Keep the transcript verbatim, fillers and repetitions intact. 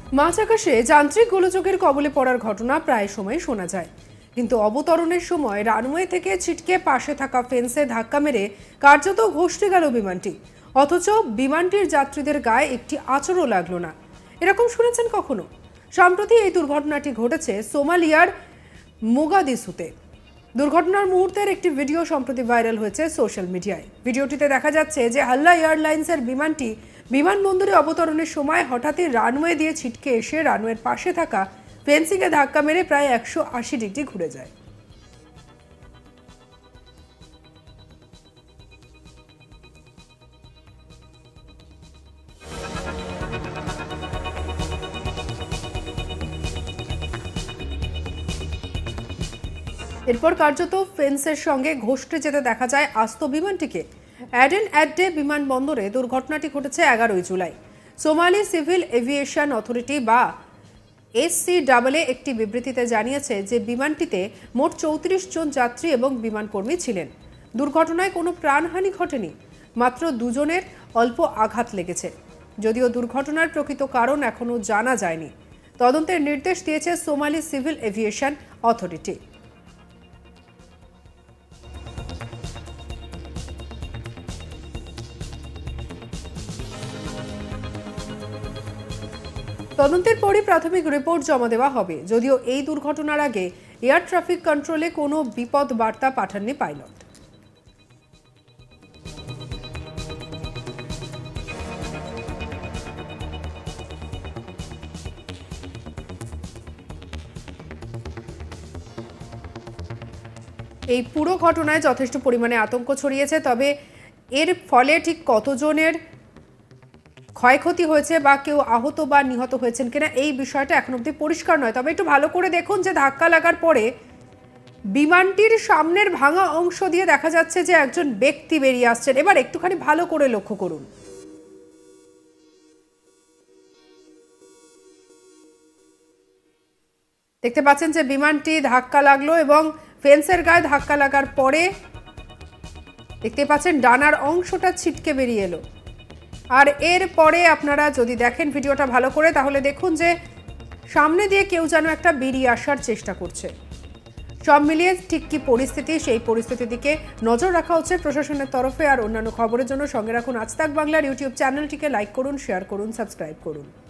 মাঝ আকাশে যান্ত্রিক গোলযোগের কবলে পড়ার ঘটনা প্রায় সময় শোনা যায়, কিন্তু অবতরণের সময় রানওয়ে থেকে ছিটকে পাশে থাকা ফেন্সে ধাক্কা মেরে কার্যত ঘষতে গেল বিমানটি। অথচ বিমানটির যাত্রীদের গায়ে একটি আঁচড়ও লাগলো না। এরকম শুনেছেন কখনো? সম্প্রতি এই দুর্ঘটনাটি ঘটেছে সোমালিয়ার মোগাদিসুতে। দুর্ঘটনার মুহূর্তের একটি ভিডিও সম্প্রতি ভাইরাল হয়েছে সোশ্যাল মিডিয়ায়। ভিডিওটিতে দেখা যাচ্ছে যে হাল্লা এয়ারলাইন্সের বিমানটি বিমানবন্দরে অবতরণের সময় হঠাৎই রানওয়ে দিয়ে ছিটকে এসে রানওয়ের পাশে থাকা ফেন্সিংয়ে ধাক্কা মেরে প্রায় একশো আশি ডিগ্রি ঘুরে যায়। এরপর কার্যত ফেন্সের সঙ্গে ঘষতে যেতে দেখা যায় আস্ত বিমানটিকে। অ্যাডেন অ্যাডে বিমানবন্দরে দুর্ঘটনাটি ঘটেছে এগারোই জুলাই। সোমালি সিভিল এভিয়েশন অথরিটি বা এসসিএএ একটি বিবৃতিতে জানিয়েছে যে বিমানটিতে মোট চৌত্রিশ জন যাত্রী এবং বিমানকর্মী ছিলেন। দুর্ঘটনায় কোনো প্রাণহানি ঘটেনি, মাত্র দুজনের অল্প আঘাত লেগেছে। যদিও দুর্ঘটনার প্রকৃত কারণ এখনও জানা যায়নি। তদন্তের নির্দেশ দিয়েছে সোমালি সিভিল এভিয়েশন অথরিটি। তদন্তের পরই প্রাথমিক রিপোর্ট জমা দেওয়া হবে। যদিও এই দুর্ঘটনার আগে এয়ার ট্রাফিক কন্ট্রোলে কোনো বিপদ বার্তা পাঠাননি পাইলট। এই পুরো ঘটনায় যথেষ্ট পরিমাণে আতঙ্ক ছড়িয়েছে, তবে এর ফলে ঠিক কতজনের ক্ষয়ক্ষতি হয়েছে বা কেউ আহত বা নিহত হয়েছেন কিনা এই বিষয়টা এখন অবধি পরিষ্কার নয়। তবে একটু ভালো করে দেখুন যে ধাক্কা লাগার পরে বিমানটির সামনের ভাঙা অংশ দিয়ে দেখা যাচ্ছে যে একজন ব্যক্তি বেরিয়ে আসছেন। এবার একটুখানি ভালো করে লক্ষ্য করুন। দেখতে পাচ্ছেন যে বিমানটি ধাক্কা লাগলো এবং ফেন্সের গায়ে ধাক্কা লাগার পরে দেখতে পাচ্ছেন ডানার অংশটা ছিটকে বেরিয়ে এলো। আর এর পরে আপনারা যদি দেখেন ভিডিওটা ভালো করে, তাহলে দেখুন যে সামনে দিয়ে কেউ যেন একটা বেরিয়ে আসার চেষ্টা করছে। সব মিলিয়ে ঠিক কি পরিস্থিতি, সেই পরিস্থিতির দিকে নজর রাখা হচ্ছে প্রশাসনের তরফে। আর অন্যান্য খবরের জন্য সঙ্গে রাখুন আজ তাক বাংলার ইউটিউব চ্যানেলটিকে লাইক করুন, শেয়ার করুন, সাবস্ক্রাইব করুন।